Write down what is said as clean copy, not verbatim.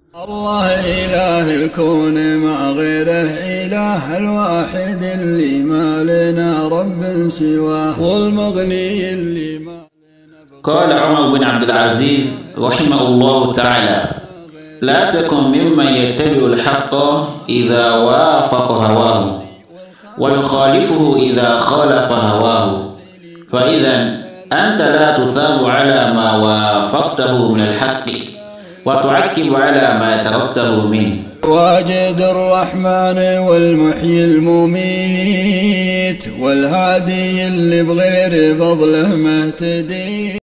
الله إله الكون مع غيره إله الواحد اللي ما لنا رب سواه والمغني اللي ما لنا. قال عمر بن عبد العزيز رحمه الله تعالى: لا تكن ممن يتبع الحق إذا وافق هواه ويخالفه إذا خالف هواه، فإذا أنت لا تثاب على ما وافقته من الحق وتعكب على ما تركته منه. واجد الرحمن والمحيي المميت والهادي اللي بغير فضله مهتدي.